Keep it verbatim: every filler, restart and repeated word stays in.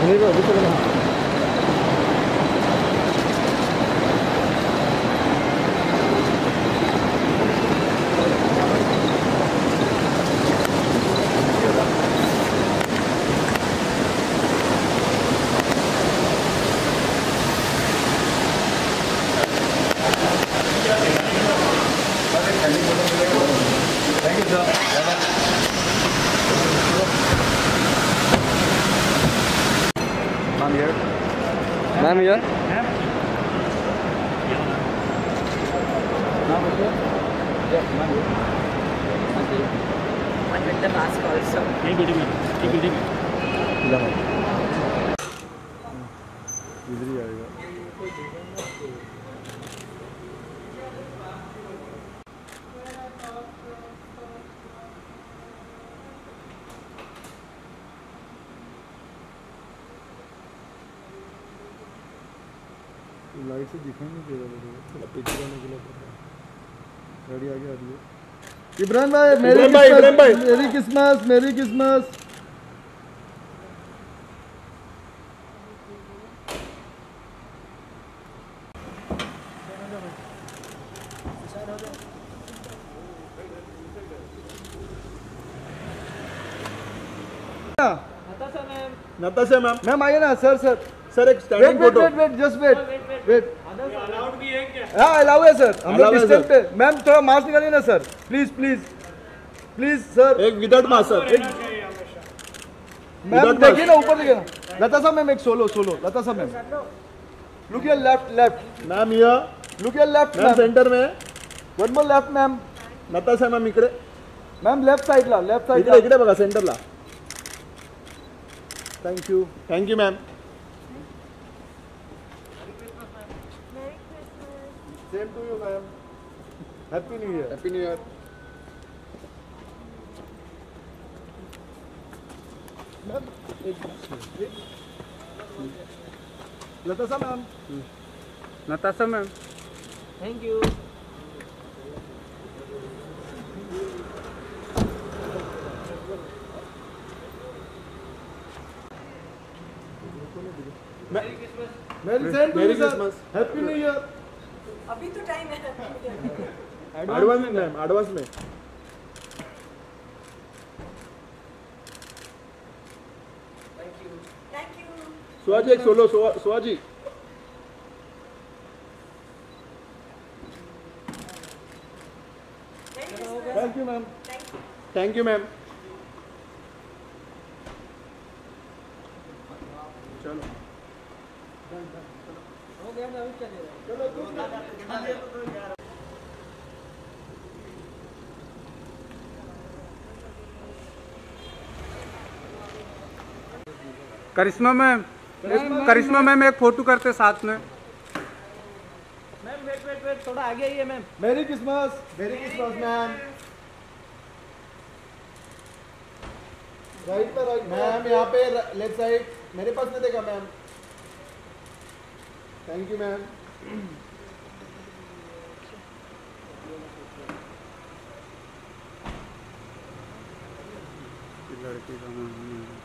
नहीं तो अभी चलो ना। Thank you, sir. Ma'am here. Ma'am here. Ma'am. Ma'am here. Yeah, ma'am here. Thank you. One with the mask also. ये building में, ये बिल्डिंग में। इधर ही आएगा। लाइट से दिखाई नहीं दे रहा, थोड़ा पीछे जाने के लिए गाड़ी आगे आ रही है। इब्राहिम भाई, मेरी Christmas, merry Christmas, merry Christmas. Natasha ma'am, ma'am आइए ना। सर सर सर एक standing photo. Wait wait just wait wait. Allowed भी है क्या? हाँ अलाउ है सर, हम लोग Allow है, डिस्टेंस सर। पे। मैम थोड़ा मास्क निकालिए ना sir, please please please sir. एक without mask sir. Ma'am Without देखिए ना, ऊपर देखिए ना। लता साहब मैम, एक सोलो सोलो लता साहब ma'am. Look your left left ma'am here, look your left ma'am ma'am. Centre में। One more left ma'am. Natasha ma'am इकडे, मैम लेफ्ट साइड ला, लेफ्ट साइड इकडे इकडे बघा सेंटरला। Thank you. Thank you ma'am. Same to you ma'am. Happy new year. Happy new year. Ma'am एक लता साहब ma'am. Natasha ma'am. Thank you. Merry same to Merry you sir. Christmas. Happy new year. अभी तो time है। Advance में ma'am, advance में। Thank you. Thank you. सुहाजी एक solo, सुहाजी। Thank you. Thank you ma'am. Thank you. Thank you ma'am. चलो Karishma ma'am, Karishma ma'am एक फोटो करते साथ में। मैम वेट वेट वेट, थोड़ा आगे आइए ma'am. Merry Christmas. Merry Christmas ma'am. Right पे राइट मैम यहाँ पे लेफ्ट साइड, मेरे पास नहीं देखा मैम। Thank you ma'am. लड़की का नाम